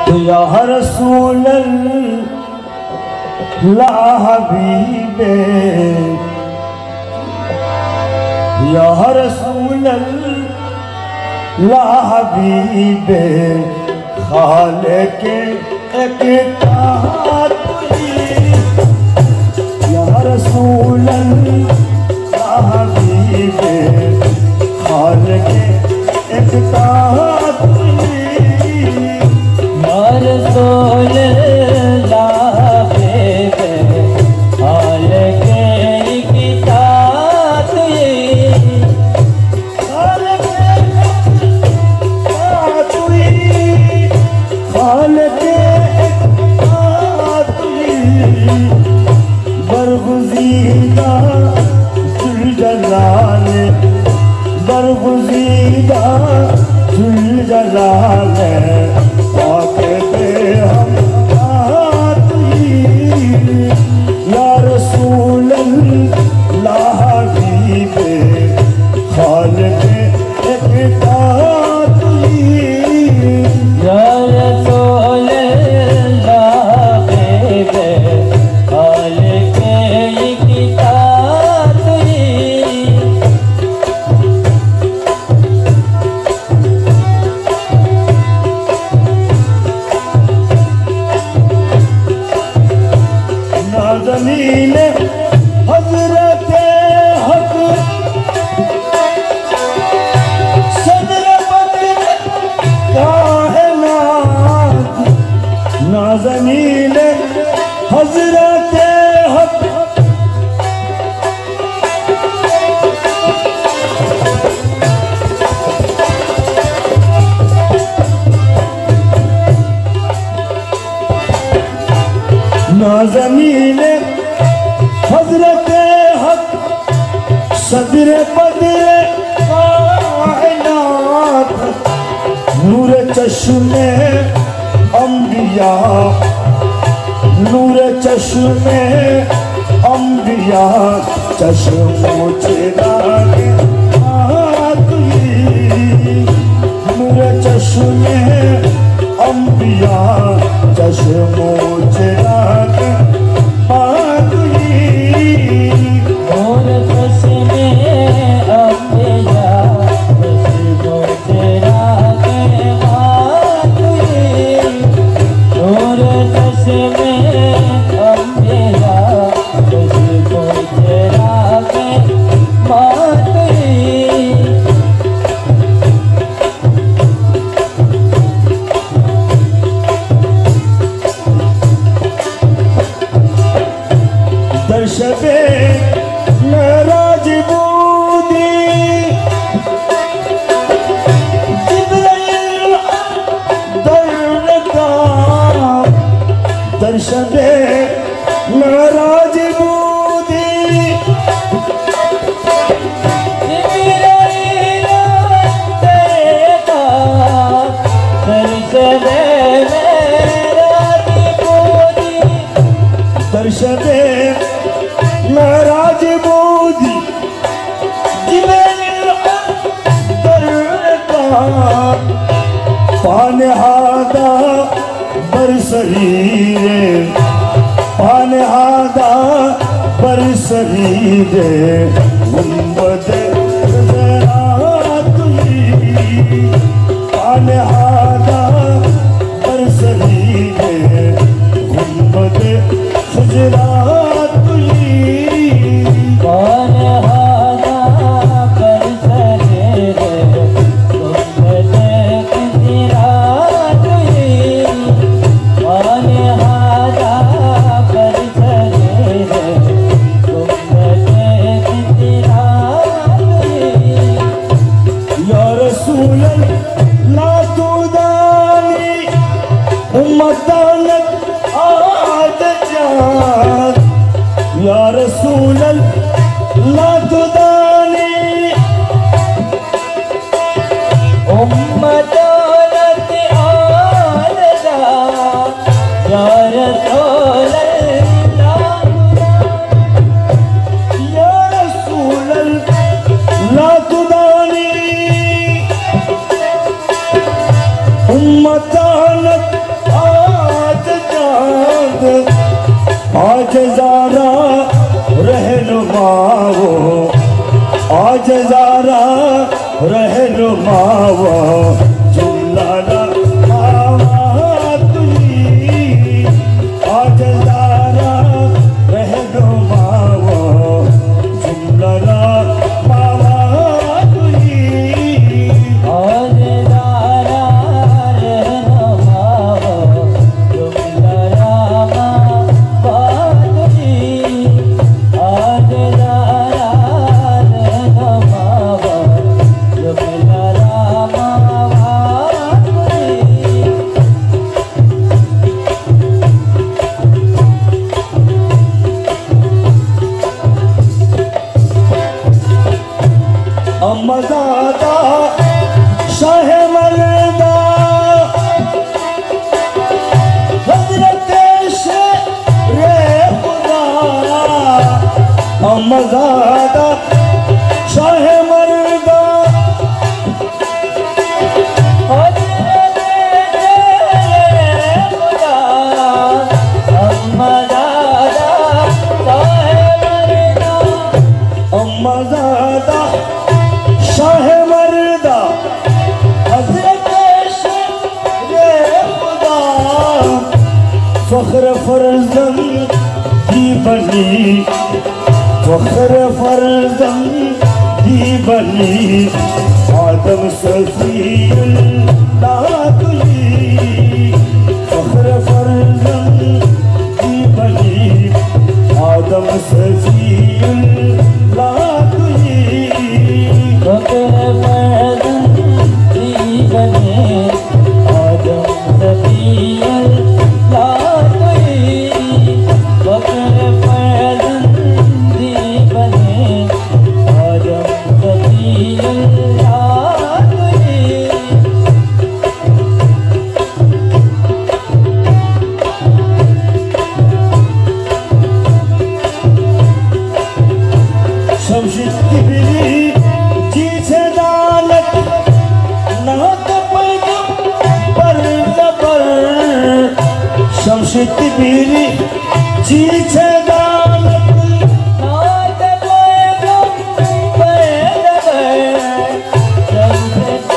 या रसूल अल्लाह हबीबे, या रसूल अल्लाह हबीबे, खालिक़े इत्तेहाद या रसूल अल्लाह हबीबे, खालिक़े इत्तेहाद या रसूल अल्लाह हबीबे, खालिक़े इत्तेहाद बरगुज़ीदा जुलजलाल, बरगुज़ीदा जुलजलाल, पाके पे हम या रसूल अल्लाह हबीबे, खालिक़े इत्तेहाद या रसूल अल्लाह हबीबे, खालिक़े इत्तेहाद नाज़नीन हज़रत हक़ सदर बदर कायनात, नाज़नीन हज़रत हक़ नाज़नीन हज़रत हक़ सदर बदर कायनात, नूर चश्मे अंबिया, नूर चश्मे अंबिया, चश्मो चिरागे नूर चश्मे अंबिया, चश्मो चिरागे नूर चश्मे अंबिया, चश्मो चिरागे नूर चश्मे अंबिया, चश्मो चिरागे दर्शबे मेराज बूदी, जिब्राइल दरका, दर्शबे मेराज बूदी, जिब्राइल दरका, दर्शबे मेराज बूदी, दर्शबे मेराज बूदी, जिब्राइल दरका, पानहादा बरसरीरे, पानहादा बरसरीरे, गुंबद पानहादा बरसरीरे, गुंबद खुजरात पानहादा बरसरीरे, गुंबद खुजरात पानहादा बरसरीरे, गुंबद खुजरात या रसूल ला तुदानी उम्मतानक आद जात, या रसूल ला तुदानी उम्मतानक आद जात, या रसूल या रसूल ला तुदानी उम्मतानक आज ज़ारा रहनुमा वो, आज ज़ारा रहनुमा वो, जुमला मावा तुझी, आज ज़ारा रहनुमा वो, जुमला मावा तुझी, आज ज़ारा रहनुमा वो, जुमला मावा तुझी, आज ज़ारा रहनुमा वो, जुमला मावा तुझी। अम्मज़ादा शाह मर्दा हज़रत शेरे खुदा, अम्मज़ादा शाह मर्दा अम्मज़ादा शाह मर्दा हज़रत शेरे खुदा, फ़ख्र फ़र्ज़ंद की बनी, फ़ख्र फ़र्ज़ंद की बनी, आदम सफ़ीउल्लाह तुझी, फ़ख्र फ़र्ज़ंद की बनी, आदम सफ़ीउल्लाह तुझी, फ़ख्र फ़र्ज़ंद की बनी, आदम सफ़ीउल्लाह तुझी, फ़ख्र फ़र्ज़ंद की बनी, आदम सफ़ीउल्लाह तुझी। शमशिद तिबरी जी से दालत नात पैगंबर ज़बर, शमशिद तिबरी जी से दालत नात पैगंबर ज़बर, शमशिद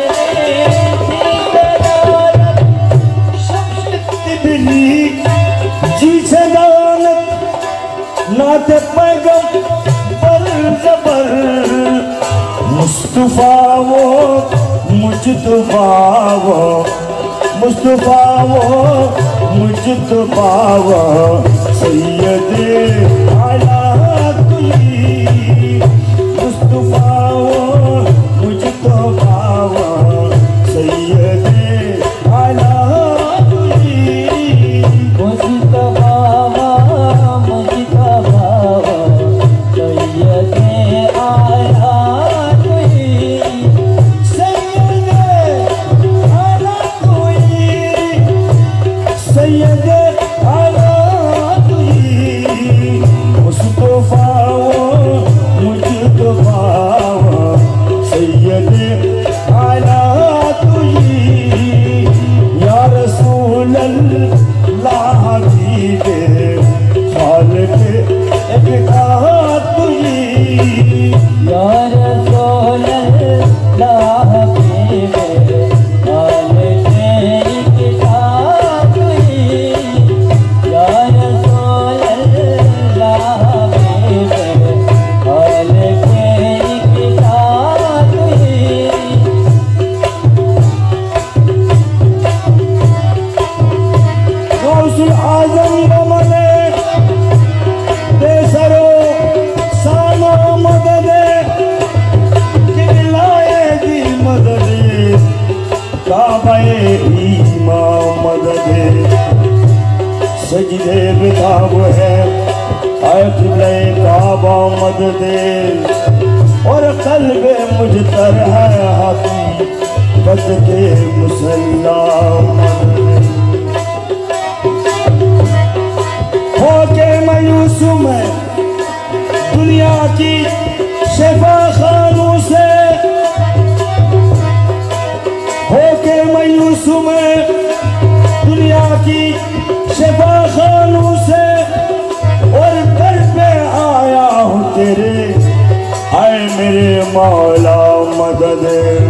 तिबरी जी से दालत नात पैगंबर ज़बर, मुस्तफ़ा वो मुजतबा वो, मुस्तफ़ा वो मुजतबा वो, सैयदे आला तुझी, मुस्तफ़ा वो मुजतबा वो, सैयदे आला तुझी, मुस्तफ़ा मुस्तफ़ा सैयदे आला तुझी, सैयदे आला तुझी, सैयदे आला तुझी, मुस्तफ़ा वो मुजतबा वो, सैयदे आला तुझी, या रसूल अल्लाह हबीबे खालिक़े इक़रार तुझी, या रसूल अल्लाह हबीबे खालिक़े इक़रार तुझी, या रसूल अल्लाह हबीबे खालिक़े इक़रार तुझी। गौसुल आज़म बमने बेसरो सानो मददे, किबलाए दी मददे, काबाए ईमान मददे, सजदे बेताब है आए किबलाए काबा मददे, और कल्बे मुजतर है हकीकत के मुसल्ला मददे, होके मायूस मैं दुनिया की शिफा खानों से, होके मायूस मैं दुनिया की शिफा खानों से और घर पे आया हूँ तेरे, आए मेरे मौला मदद।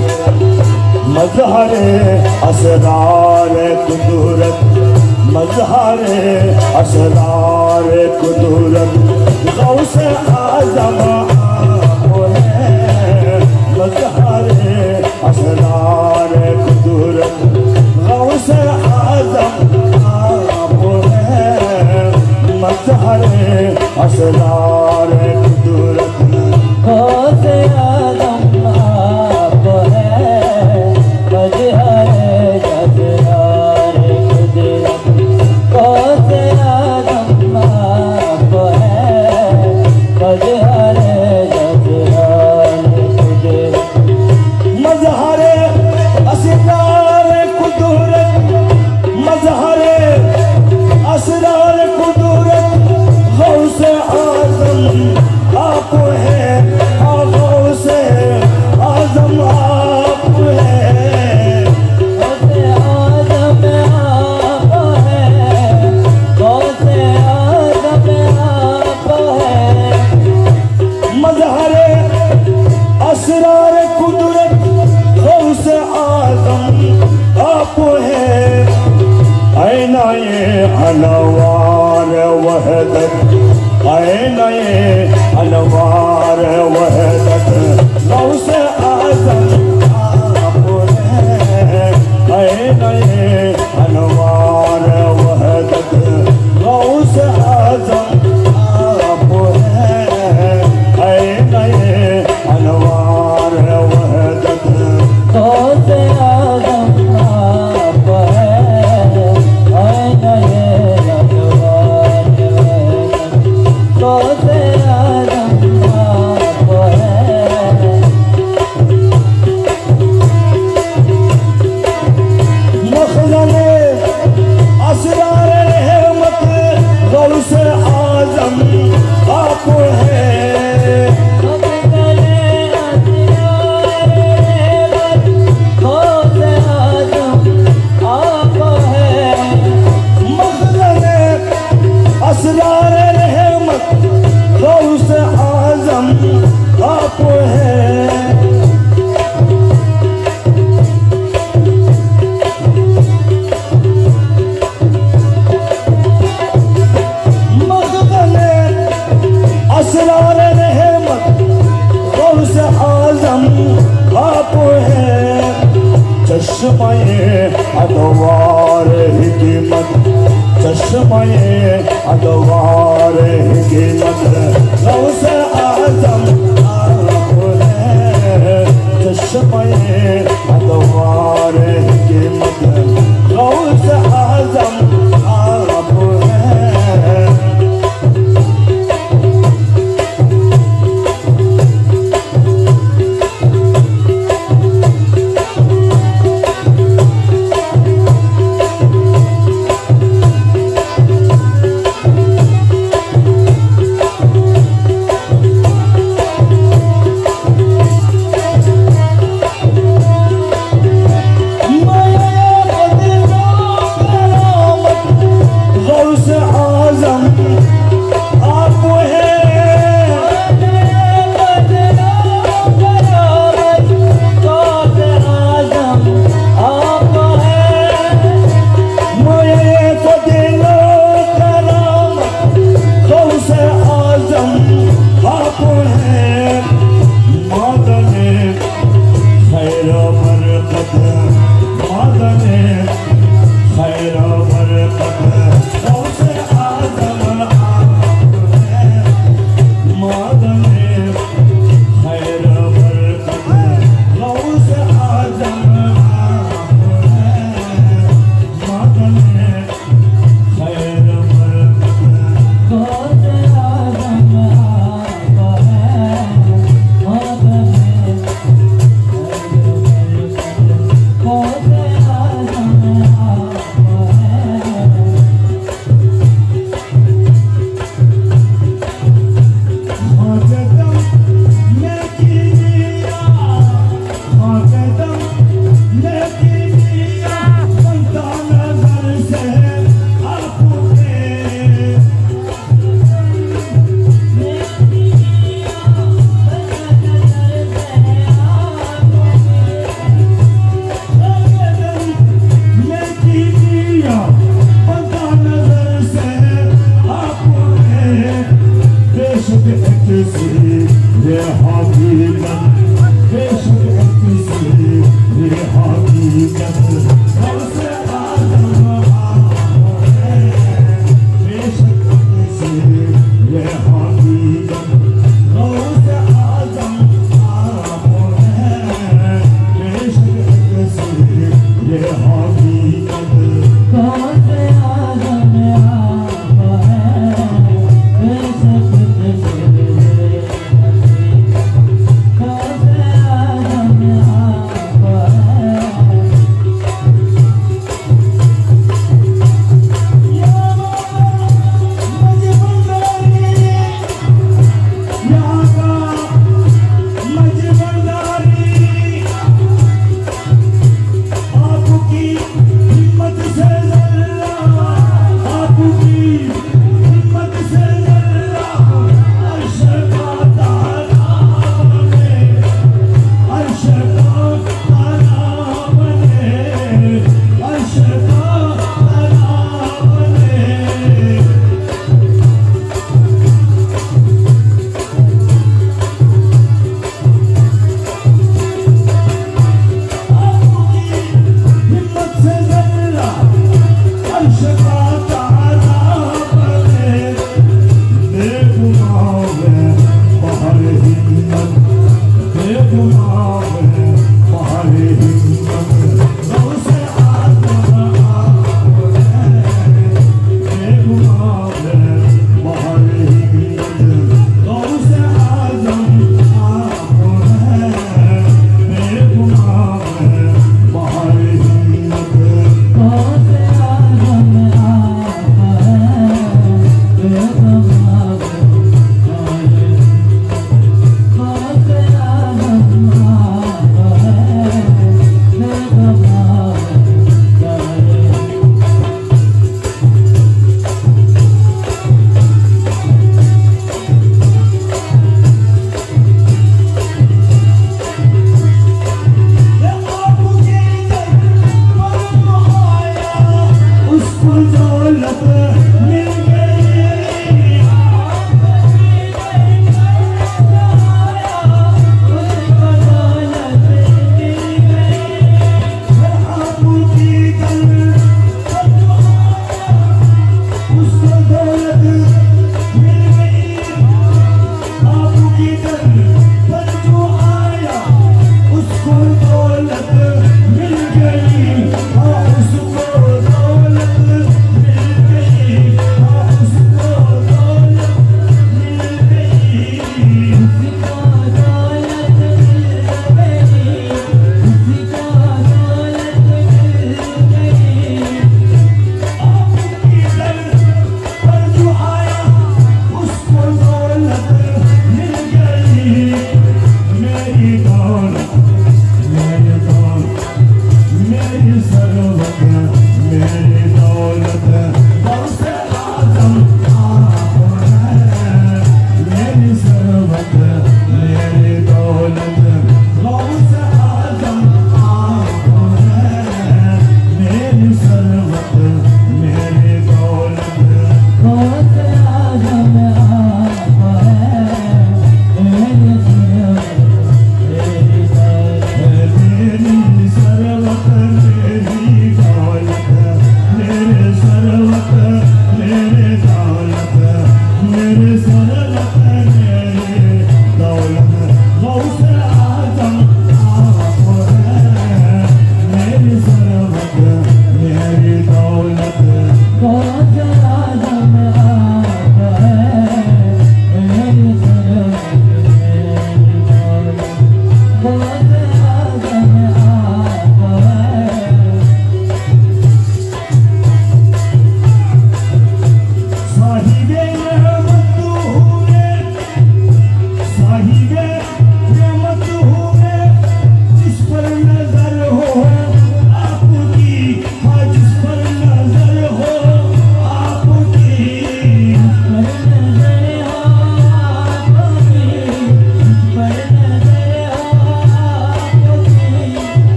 मजहरे असरार कुदरत, मजहरे असरार कुदरत, गौसे आज़म आप हैं। मजहरे असरार कुदरत, गौसे आज़म आप हैं। मजहरे असरार कुदरत, गौसे आज़म आप हैं। मजहरे असरार कुदरत, गौसे आज़म आप हैं। मजहरे असरार कुदरत, मजहरे असरार कुदरत, मजहरे असरार कुदरत, गौसे आज़म आप हैं। गौसे आज़म आप हैं। गौसे आज़म आप हैं। गौसे आज़म आप हैं। मजहरे असरार कुदरत, गौसे आज़म आप हैं। ऐना ये अनवार वहदत, ऐना ये अनवार वहदत, गौसे आज़म आप हैं। ऐना ये अनवार वहदत, गौसे आज़म आप हैं। ऐना ये अनवार वहदत, गौसे आज़म आप हैं। ऐना ये अनवार वहदत, गौसे आज़म आप हैं। मखज़ने असरार रहमत, गौसे आज़म आप हैं। मखज़ने असरार रहमत, गौसे आज़म आप हैं। मखज़ने असरार रहमत, गौसे आज़म आप हैं। मखज़ने असरार रहमत, गौसे आज़म आप हैं। चश्मे अदवार हिकमत, चश्मे अदवार हिकमत, गौसे आज़म आप हैं। चश्मे अदवार हिकमत, गौसे आज़म आप हैं।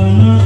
दाम